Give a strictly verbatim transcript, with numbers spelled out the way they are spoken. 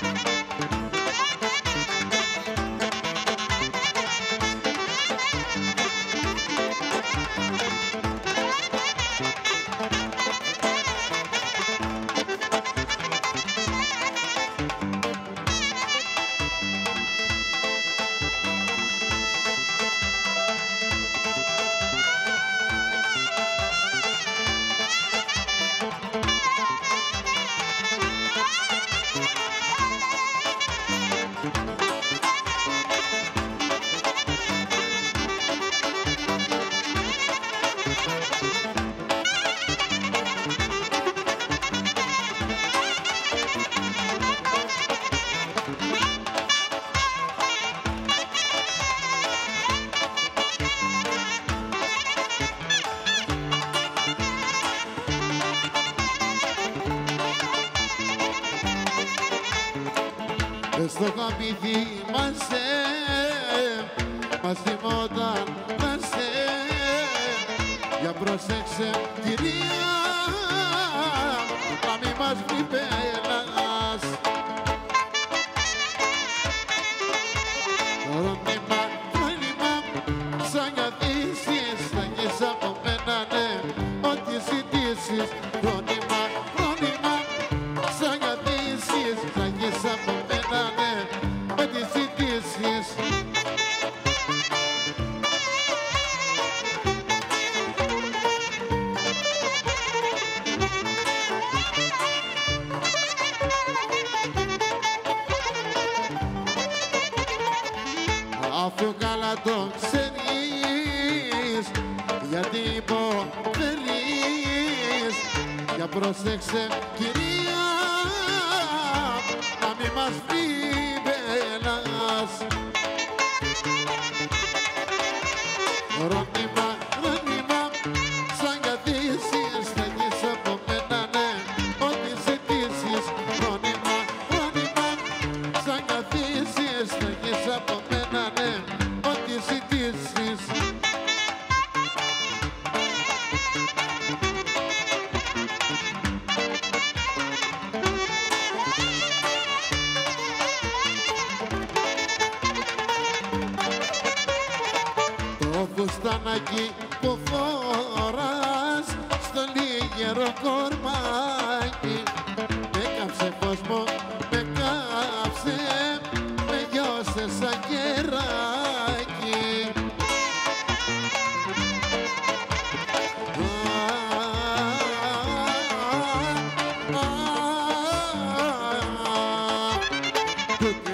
Στο χάπι θυμάσαι, μας θυμόταν μάσαι. Για πρόσεξε κυρία, να μη μας βρει πέλας. Ρώτημα, ρώτημα, σαν καθίσεις, θα γεις από μένα, ναι, ό,τι ζητήσεις. Ρώτημα, ρώτημα, σαν καθίσεις, θα γεις από μένα, ναι, ό,τι ζητήσεις. Αφού καλά το ξέρεις, γιατί υποφέρεις. Για πρόσεξε κυρία, να μη μας βρει πέλας. Ρώτημα, ρώτημα, σαν καθίσεις, θα γεις από μένα, ναι, ό,τι ζητήσεις. Ρώτημα, ρώτημα, σαν καθίσεις, θα γεις από μένα, ναι, ό,τι ζητήσεις. Το φουστανάκι που φοράς στο λίγερο κορμάκι με κάψε φως μου, με κάψε, με γιώσε σαν κεράκι. Τούτη